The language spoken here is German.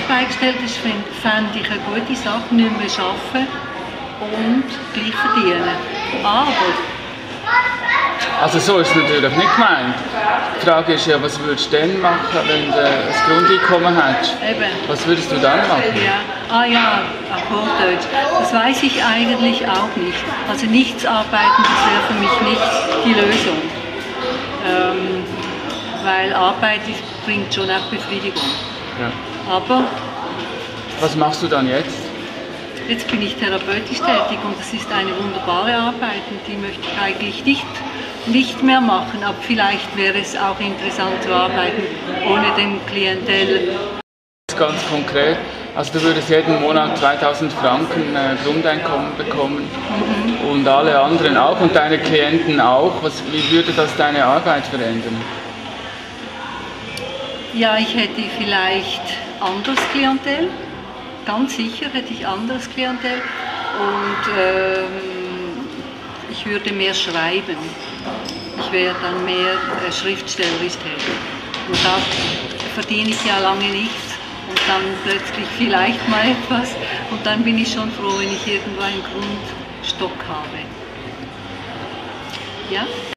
beigestellt ist, fände ich eine gute Sache, nicht mehr arbeiten und gleich verdienen. Aber... Also so ist es natürlich nicht gemeint. Die Frage ist ja, was würdest du denn machen, wenn du ein Grundeinkommen hättest? Eben. Was würdest du dann machen? Ja. Ah ja, auf Hochdeutsch. Das weiß ich eigentlich auch nicht. Also nichts arbeiten, das wäre für mich nicht die Lösung. Weil Arbeit bringt schon auch Befriedigung. Ja. Aber... Was machst du dann jetzt? Jetzt bin ich therapeutisch tätig und das ist eine wunderbare Arbeit und die möchte ich eigentlich nicht mehr machen. Aber vielleicht wäre es auch interessant zu arbeiten ohne den Klientel. Ganz konkret, also du würdest jeden Monat 2000 Franken Grundeinkommen bekommen und alle anderen auch und deine Klienten auch. Wie würde das deine Arbeit verändern? Ja, ich hätte vielleicht anderes Klientel. Ganz sicher hätte ich anderes Klientel und ich würde mehr schreiben. Ich wäre dann mehr schriftstellerisch tätig. Und da verdiene ich ja lange nichts und dann plötzlich vielleicht mal etwas und dann bin ich schon froh, wenn ich irgendwo einen Grundstock habe. Ja?